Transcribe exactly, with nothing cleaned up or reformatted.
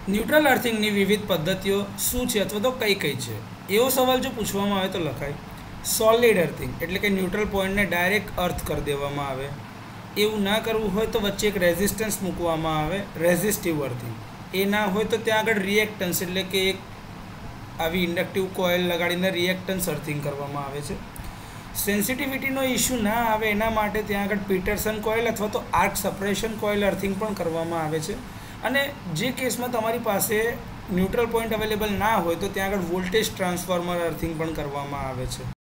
Neutral અર્થિંગની વિવિધ પદ્ધતિઓ શું છે અથવા તો કઈ કઈ છે એવો સવાલ જો પૂછવામાં આવે તો લખાય સોલિડ અર્થિંગ, એટલે કે ન્યુટ્રલ પોઈન્ટને ડાયરેક્ટ અર્થ કરી દેવામાં આવે. એવું ના કરવું હોય તો વચ્ચે એક રેઝિસ્ટન્સ મૂકવામાં આવે, રેઝિસ્ટિવ અર્થિંગ. એ ના હોય તો ત્યાં આગળ રિએક્ટન્સ, એટલે કે એક આવી ઇન્ડક્ટિવ કોઇલ લગાડીને રિએક્ટન્સ અર્થિંગ કરવામાં આવે છે. સેન્સિટિવિટીનો ઇસ્યુ ના આવે એના માટે ત્યાં આગળ પીટરસન કોઇલ અથવા તો આર્ક સપરેશન કોઇલ અર્થિંગ પણ કરવામાં આવે છે. અને જે કેસમાં તમારી પાસે ન્યુટ્રલ પોઈન્ટ અવેલેબલ ના હોય તો ત્યાં આગળ વોલ્ટેજ ટ્રાન્સફોર્મર અર્થિંગ પણ કરવામાં આવે છે.